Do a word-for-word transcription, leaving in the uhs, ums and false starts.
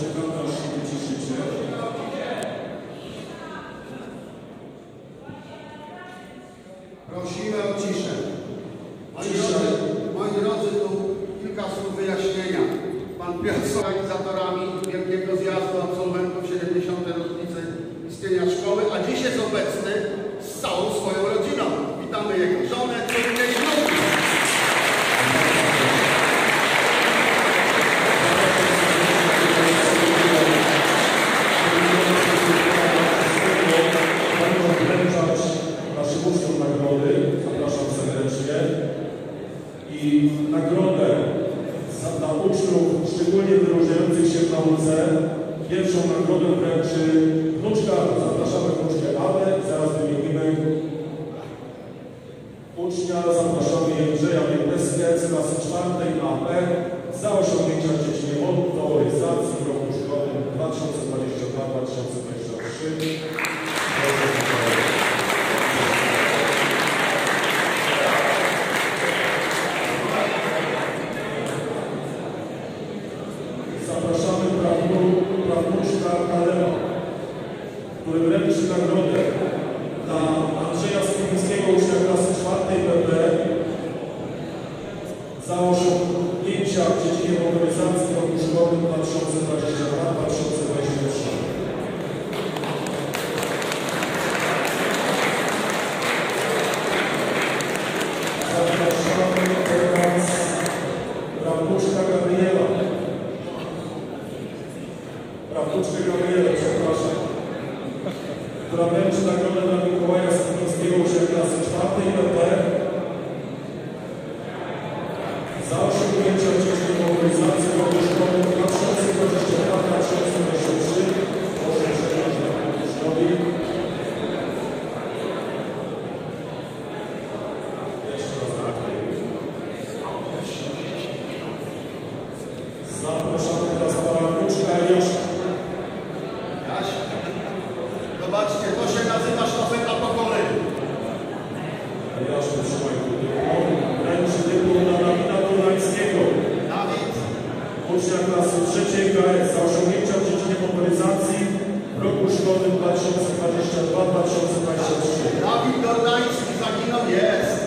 czekam, aż się wyciszycie. Prosimy o ciszę. Moi drodzy, moi drodzy, tu kilka słów wyjaśnienia. Pan Piotr z organizatorami wielkiego zjazdu absolwentów siedemdziesiątej rocznicy istnienia szkoły, a dziś jest obecny z całą swoją rodziną. Witamy jego żonę, córkę i wnuki. Naszym uczniom nagrody, zapraszam serdecznie. I nagrodę za, dla uczniów szczególnie wyróżniających się w nauce, pierwszą nagrodę wręczy wnuczka, zapraszamy wnuczkę Awę, zaraz wymienimy ucznia, zapraszamy Jędrzeja Wieteskę z klasy czwartej A P za osiągnięcia w dziedzinie motoryzacji w roku szkolnym dwa tysiące dwudziestym drugim dwa tysiące dwudziestym trzecim. Zapraszamy prawnuczka Kalema, który wręczy nagrodę dla Andrzeja Skryńskiego, ucznia klasy czwartej B P za osiągnięcia w dziedzinie motoryzacji w roku szkolnym dwa tysiące dwudziestym drugim dwa tysiące dwudziestym trzecim. Zapraszamy teraz prawnuczka Gabriela. Prawnuczkę Gabriela, przepraszam, która wręczy nagrodę dla Mikołaja Skryńskiego, ucznia klasy czwartej B P za osiągnięcia w dziedzinie motoryzacji w roku szkolnym dwa tysiące dwudziestym drugim dwa tysiące dwudziestym trzecim. Proszę przejść na uczniowi. Jeszcze raz dalej. Zapraszamy teraz pana wnuczka Jaszka. Jaś, zobaczcie, to się nazywa sztafeta pokoleń. Jaszku, trzymaj tu dyplom. Wręczy dyplom dla Dawida Dolańskiego. Dawid, Ucznia klasy trzeciej K S za osiągnięcia w dziedzinie motoryzacji w roku szkolnym dwa tysiące dwudziestym drugim dwa tysiące dwudziestym trzecim. Dawid Dordański zaginął, jest.